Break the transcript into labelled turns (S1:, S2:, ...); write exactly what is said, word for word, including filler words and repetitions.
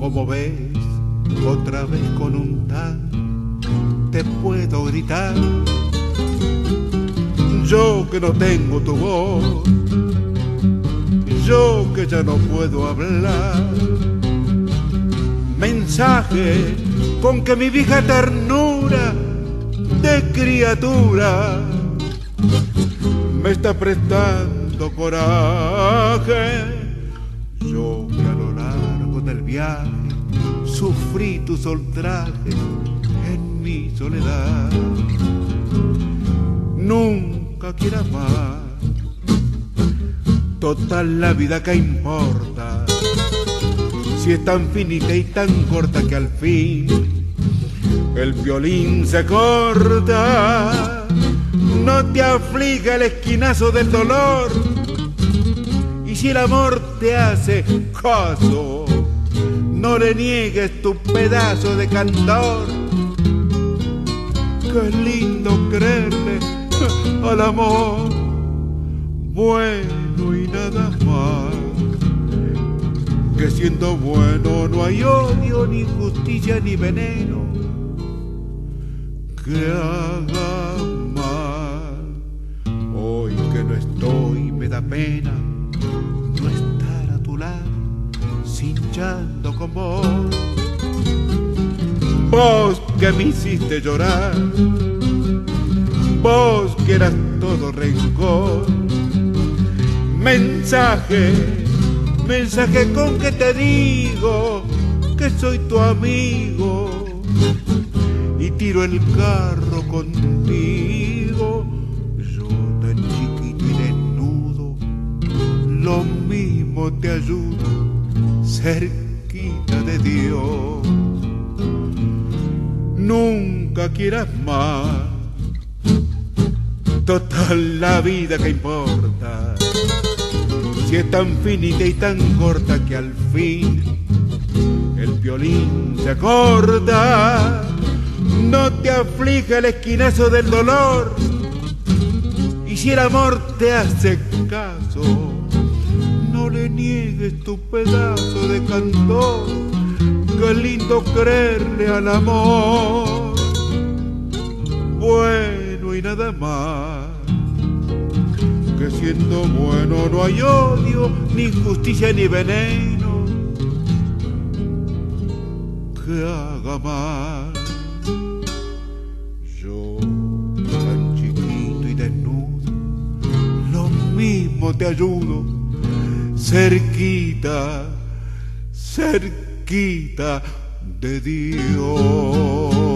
S1: Como ves, otra vez con un tan te puedo gritar. Yo que no tengo tu voz, yo que ya no puedo hablar. Mensaje con que mi vieja ternura de criatura me está prestando coraje. Yo que a lo largo del viaje sufrí tus ultrajes en mi soledad. Nunca quieras más, total la vida que importa, si es tan finita y tan corta que al fin el violín se corta. No te afliga el esquinazo del dolor, y si el amor te hace caso, no le niegues tu pedazo de cantor. Qué lindo creerle al amor, bueno y nada más. Que siendo bueno no hay odio, ni injusticia, ni veneno que haga mal. Hoy que no estoy me da pena no estar a tu lado, cinchando con vos. Vos que me hiciste llorar, vos que eras todo rencor. Mensaje, mensaje con que te digo que soy tu amigo y tiro el carro contigo. Yo tan chiquito y desnudo, lo mismo te ayudo, cerquita de Dios. Nunca quieras más, total la vida que importa, si es tan finita y tan corta que al fin el violín se corta. No te aflige el esquinazo del dolor, y si el amor te hace caso, no le niegues tu pedazo de cantor. Qué lindo creerle al amor, bueno y nada más. Que siendo bueno no hay odio, ni injusticia, ni veneno que haga mal. Yo, tan chiquito y desnudo, lo mismo te ayudo, cerquita, cerquita de Dios.